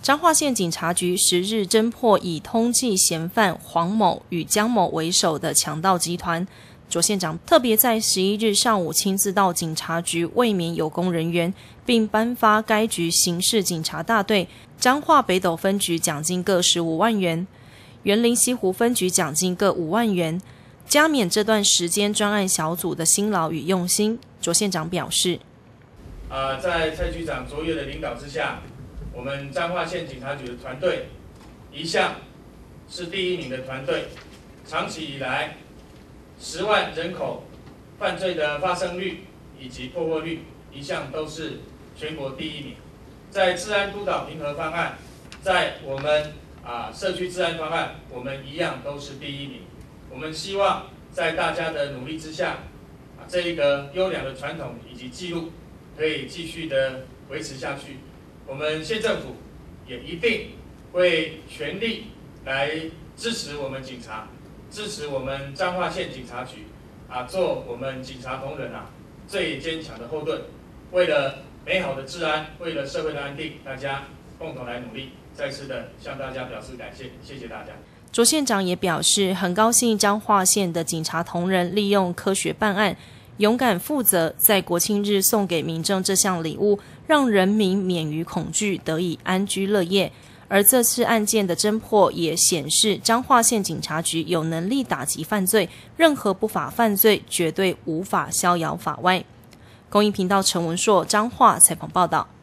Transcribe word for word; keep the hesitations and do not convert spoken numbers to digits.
彰化县警察局十日侦破以通缉嫌犯黄某与江某为首的强盗集团。卓县长特别在十一日上午亲自到警察局慰勉有功人员，并颁发该局刑事警察大队、彰化北斗分局奖金各十五万元，员林西湖分局奖金各五万元，加冕这段时间专案小组的辛劳与用心。卓县长表示， 呃，在蔡局长卓越的领导之下，我们彰化县警察局的团队一向是第一名的团队，长期以来十万人口犯罪的发生率以及破获率一向都是全国第一名。在治安督导评核方案，在我们啊社区治安方案，我们一样都是第一名。我们希望在大家的努力之下，啊这一个优良的传统以及记录可以继续的维持下去。我们县政府也一定会全力来支持我们警察，支持我们彰化县警察局，啊，做我们警察同仁啊最坚强的后盾。为了美好的治安，为了社会的安定，大家共同来努力。再次的向大家表示感谢，谢谢大家。 卓县长也表示，很高兴彰化县的警察同仁利用科学办案，勇敢负责，在国庆日送给民众这项礼物，让人民免于恐惧，得以安居乐业。而这次案件的侦破也显示，彰化县警察局有能力打击犯罪，任何不法犯罪绝对无法逍遥法外。公益频道陈文硕彰化采访报道。